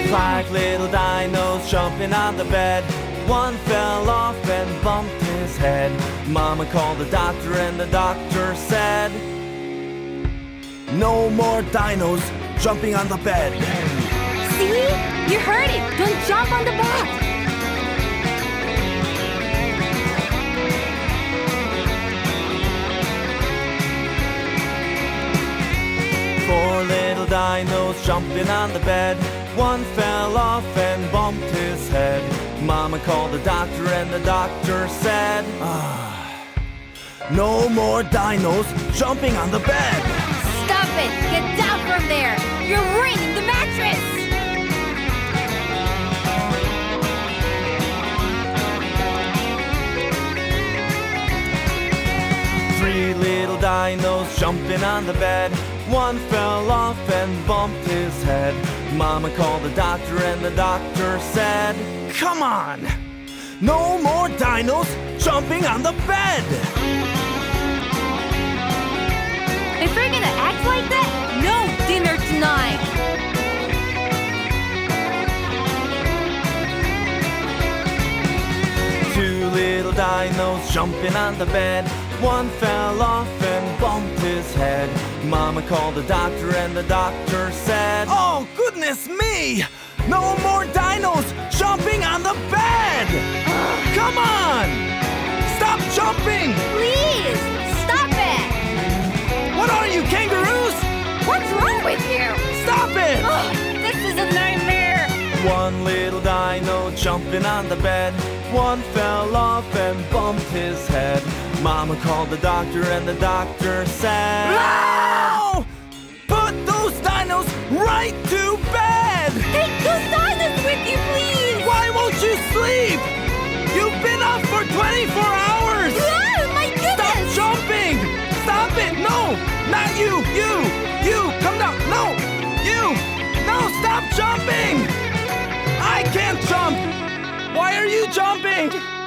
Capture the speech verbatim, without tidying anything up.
Five little dinos jumping on the bed. One fell off and bumped his head. Mama called the doctor and the doctor said, no more dinos jumping on the bed. See? You heard it! Don't jump on the bed! Four little dinos jumping on the bed. One fell off and bumped his head. Mama called the doctor and the doctor said, ah, no more dinos jumping on the bed. Stop it! Get down from there! You're ruining the mattress! Three little dinos jumping on the bed. One fell off and bumped his head. Mama called the doctor and the doctor said, come on! No more dinos jumping on the bed! If you're gonna act like that, no dinner tonight! Two little dinos jumping on the bed. One fell off and bumped his head. Mama called the doctor and the doctor said, oh, goodness me! No more dinos jumping on the bed! Come on! Stop jumping! Please! Stop it! What are you, kangaroos? What's wrong with you? Stop it! Oh, this is a nightmare! One little dino jumping on the bed. One fell off and bumped his head. Mama called the doctor and the doctor said, no! Put those dinos right to bed! Take those dinos with you, please! Why won't you sleep? You've been up for twenty-four hours! Oh, my goodness! Stop jumping! Stop it! No! Not you! You! You! Come down! No! You! No! Stop jumping! I can't jump! Why are you jumping?